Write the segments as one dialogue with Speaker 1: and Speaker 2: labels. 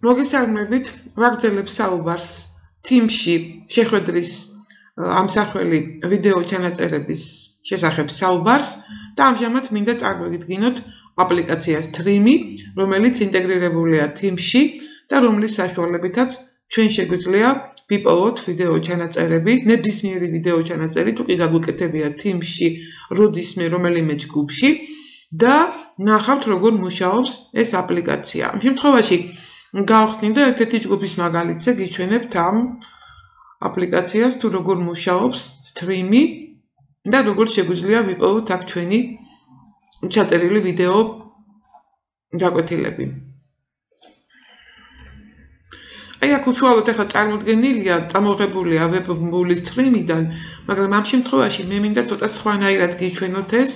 Speaker 1: მოგესალმებით, ვაგრძელებ საუბარს თიმსში შეხვედრის ამსახველი ვიდეოჩანაწერების შესახებ საუბარს და ამჟამად მინდა წარმოგიდგინოთ აპლიკაციას თრიმი, რომელიც ინტეგრირებულია თიმსში და რომლის საშუალებითაც ჩვენ შეგვიძლია ვიპოვოთ ვიდეოჩანაწერები, ნებისმიერი ვიდეოჩანაწერი თუ კი გაგვიკეთებია თიმსში, როდისმე რომელიმე ჯგუფში და ნახავთ როგორ მუშაობს ეს აპლიკაცია. ამ შემთხვევაში გავხსნით და ერთ-ერთი ჯგუფის მაგალითზე გიჩვენებთ ამ აპლიკაციას თუ როგორ მუშაობს თრიმი და როგორ შეგვიძლია ვიპოვოთ აქ ჩვენი ჩაწერილი ვიდეო გაკვეთილები. აი აქ უშუალოდ ახლა წარმოდგენილია, წამოღებულია ვებმულის თრიმიდან, მაგრამ ამ შემთხვევაში მე მინდა ცოტა სხვანაირად გიჩვენოთ ეს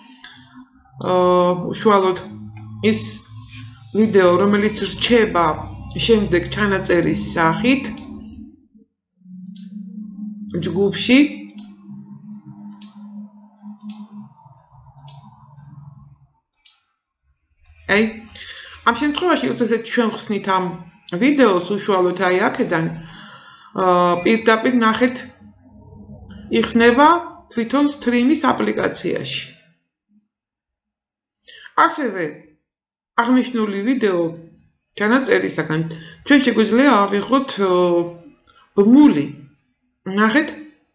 Speaker 1: უშუალოდ ის ვიდეო, რომელიც რჩება შემდეგ ჩანაწერის სახით ჯგუფში. აი, ამ შემთხვევაში როდესაც ჩვენ ხსნით ამ ვიდეოს უშუალოდ აი აქედან პირდაპირ ნახეთ იხსნება თვითონ თრიმის აპლიკაციაში. ასევე აღნიშნული ვიდეო ჩანაწერისაგან ჩვენ შეგვიძლია ავიღოთ ბმული. ნახეთ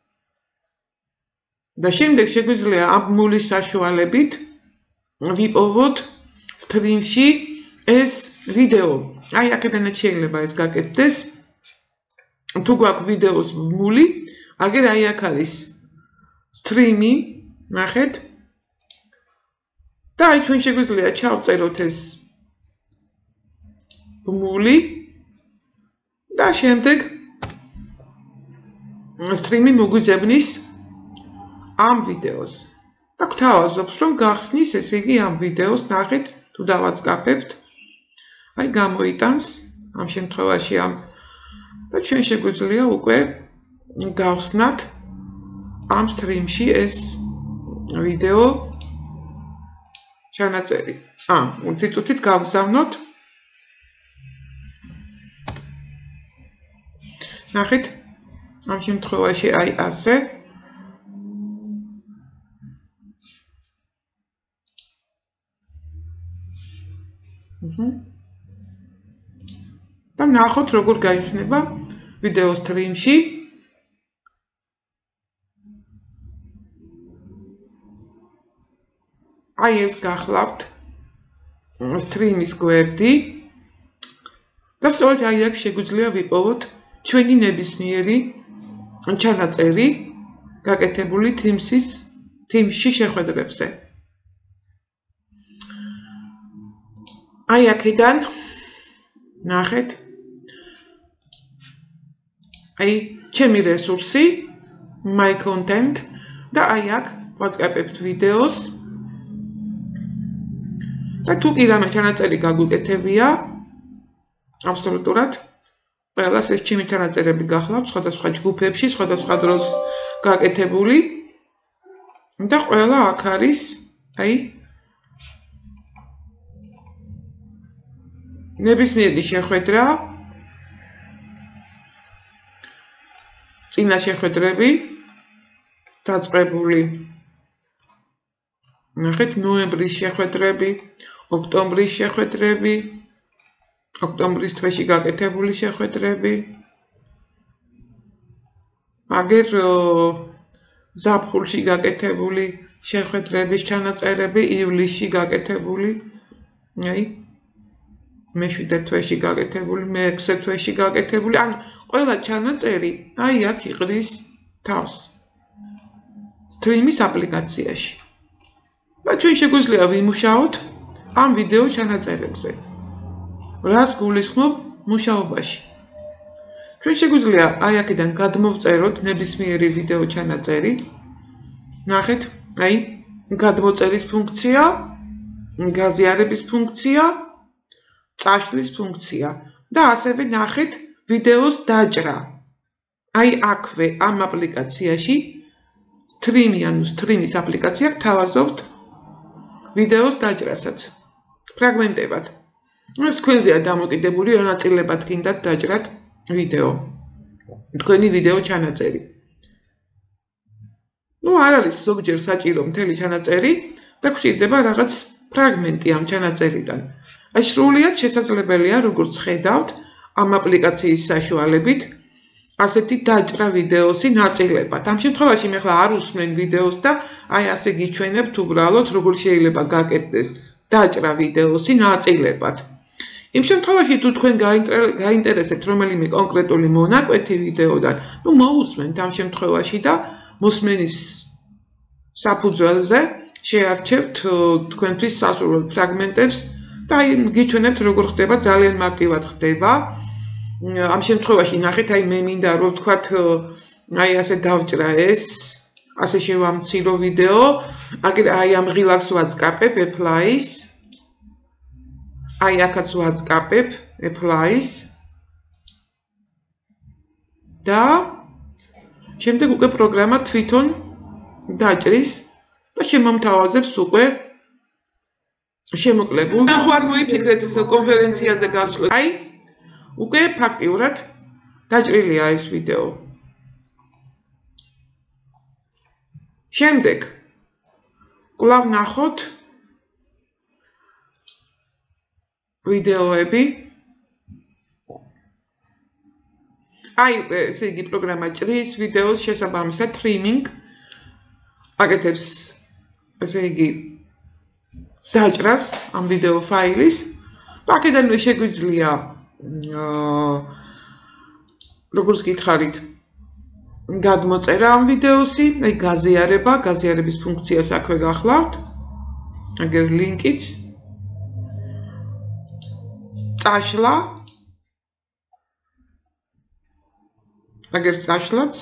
Speaker 1: და შემდეგ შეგვიძლია ამ ბმულის საშუალებით ვიპოვოთ თრიმში ეს ვიდეო. აი აქედანაც შეიძლება ეს გაკეთდეს. თუ გვაქვს ვიდეოს ბმული, აგერ აი აქ არის თრიმი, ნახეთ. და აი ჩვენ შეგვიძლია ჩავწეროთ ეს ბმული და შემდეგ თრიმი მოგვიძებნის ამ ვიდეოს. და გვთავაზობს რომ გახსნის ესე იგი ამ ვიდეოს, ნახეთ თუ დავაწყაფებთ. აი გამოიტანს ამ შემთხვევაში ამ და ჩვენ შეგვიძლია უკვე გავხსნათ ამ თრიმში ეს ვიდეო ჩანაწერი. ციტუთით გავგზავნოთ. ნახეთ ამ შემთხვევაში აი ასე. და ნახოთ როგორ გაიხსნება ვიდეოს თრიმში. აი ეს გახლავთ თრიმის გვერდი და სწორედ აი აქ შეგვიძლია ვიპოვოთ ჩვენი ნებისმიერი ჩანაწერი გაკეთებული თიმსში შეხვედრებზე. აი აქედან ნახეთ აი ჩემი რესურსი my content და აი აქ ვაწყებთ ვიდეოს და თუ კი რამე ჩანაწერი გაგვიკეთებია აბსოლუტურად ყველას ეს ჩემი ჩანაწერები გახლავთ სხვადასხვა ჯგუფებში, სხვადასხვა დროს გაკეთებული და ყველა აქ არის აი ნებისმიერი შეხვედრა, წინა შეხვედრები დაწყებული. ნახეთ ნოემბრის შეხვედრები, ოქტომბრის შეხვედრები, ოქტომბრის თვეში გაკეთებული შეხვედრები. აგერ ზაფხულში გაკეთებული შეხვედრების ჩანაწერები, ივლისში გაკეთებული. აი მე-7 თვეში გაკეთებული, მე-6 თვეში გაკეთებული, ანუ ყველა ჩანაწერი აი აქ იყრის თავს თრიმის აპლიკაციაში. და ჩვენ შეგვიძლია ვიმუშავოთ ამ ვიდეო ჩანაწერებზე. რას გულისხმობ მუშაობაში? ჩვენ შეგვიძლია აი აქედან გადმოვწეროთ ნებისმიერი ვიდეო ჩანაწერი. ნახეთ, აი გადმოწერის ფუნქცია, გაზიარების ფუნქცია, წაშლის ფუნქცია და ასევე ნახეთ ვიდეოს დაჭრა. აი აქვე ამ აპლიკაციაში თრიმის აპლიკაცია გთავაზობთ ვიდეოს დაჭრასაც ფრაგმენტებად. ეს თქვენზეა დამოკიდებული, რა ნაწილებად გინდათ დაჭრათ ვიდეო. თქვენი ვიდეო ჩანაწერი. არ არის ზოგჯერ საჭირო მთელი ჩანაწერი და გვჭირდება რაღაც ფრაგმენტი ამ ჩანაწერიდან. Აი სრულიად შესაძლებელია, როგორც ხედავთ, ამ აპლიკაციის საშუალებით ასეთი დაჭრა ვიდეოსი ნაწილებად. ამ შემთხვევაში მე ხლა არ უსმენ ვიდეოს და აი ასე გიჩვენებთ უბრალოდ, როგორ შეიძლება გაკეთდეს დაჭრა ვიდეოსი ნაწილებად. იმ შემთხვევაში თუ თქვენ გაინტერესებთ რომელიმე კონკრეტული მონაკვეთი ვიდეოდან, მოусმენთ ამ შემთხვევაში და მოსმენის საფუძველზე შეარჩევთ თქვენთვის სასურველ ფრაგმენტებს და აი გიჩვენებთ როგორ ხდება, ძალიან მარტივად ხდება. ამ შემთხვევაში ნახეთ, აი მე მინდა რომ ვთქვათ, აი ასე დავჭრა ეს, ასე შევამცირო ვიდეო, აი ამ ღილაკს ვაწყაპებ apply-ს. აი აქაც ვაწყაპებ apply-ს. და შემდეგ უკვე პროგრამა თვითონ დაჭრის და შემომთავაზებს უკვე შემოკლებულ. ხო არ მოიფიქრეთ კონფერენციაზე გასვლა. აი უკვე ფაქტიურად დაჭრილია ეს ვიდეო. შემდეგ კვლავ ნახოთ ვიდეოები. აი ესე იგი პროგრამა ჭრის ვიდეოს შესაბამისად ტრიმინგ აკეთებს ესე იგი დაჭრას ამ ვიდეო ფაილის. აქედანვე შეგვიძლია როგორც გითხარით გადმოწერა ამ ვიდეოსი, აი გაზიარების ფუნქციას აქვე გახლავთ. აგერ ლინკიც წაშლა აგერ წაშლაც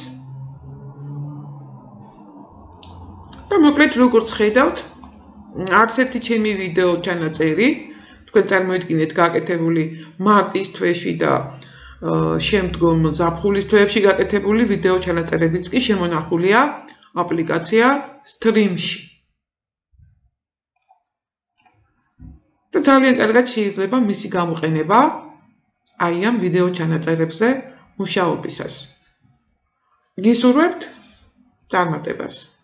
Speaker 1: და მოკლედ როგორც ხედავთ არც ერთი ჩემი ვიდეო ჩანაწერი თქვენ წარმოიდგინეთ გაკეთებული მარტის თვეში და შემდგომ ზაფხულის თვეებში გაკეთებული ვიდეო ჩანაწერებიც კი შემონახულია აპლიკაცია თიმსში. და ძალიან კარგად შეიძლება მისი გამოყენება აი ამ ვიდეო ჩანაწერებზე მუშაობისას. გისურვებთ წარმატებას.